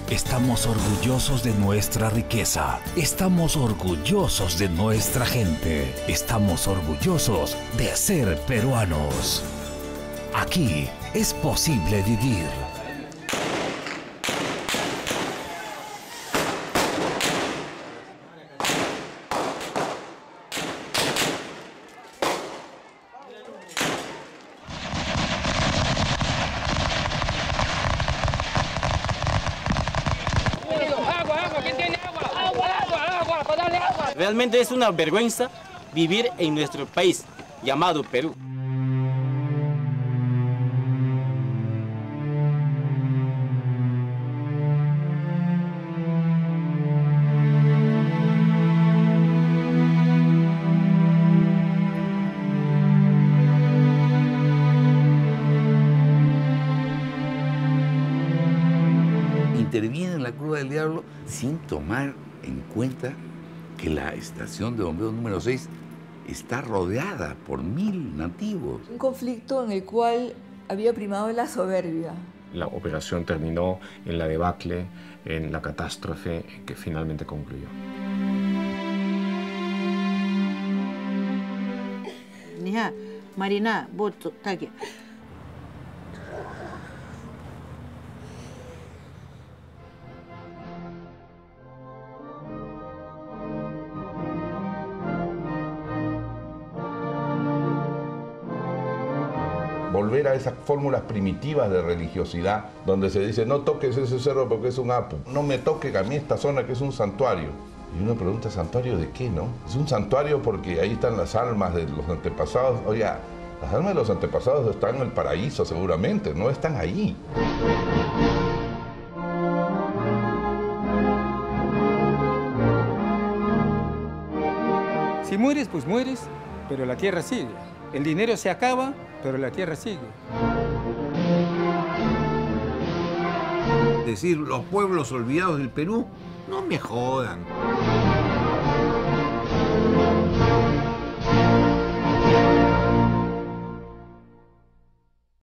Estamos orgullosos de nuestra riqueza. Estamos orgullosos de nuestra gente. Estamos orgullosos de ser peruanos. Aquí es posible vivir. Realmente es una vergüenza vivir en nuestro país llamado Perú. Interviene en la Cruz del Diablo sin tomar en cuenta que la estación de bomberos número 6 está rodeada por 1000 nativos. Un conflicto en el cual había primado la soberbia. La operación terminó en la debacle, en la catástrofe que finalmente concluyó. Marina, voto, taque. Volver a esas fórmulas primitivas de religiosidad, donde se dice, no toques ese cerro porque es un apu, no me toque a mí esta zona que es un santuario. Y uno pregunta, ¿santuario de qué, no? Es un santuario porque ahí están las almas de los antepasados. Oiga, las almas de los antepasados están en el paraíso seguramente, no están ahí. Si mueres, pues mueres, pero la tierra sigue. El dinero se acaba, pero la tierra sigue. Decir, los pueblos olvidados del Perú, no me jodan.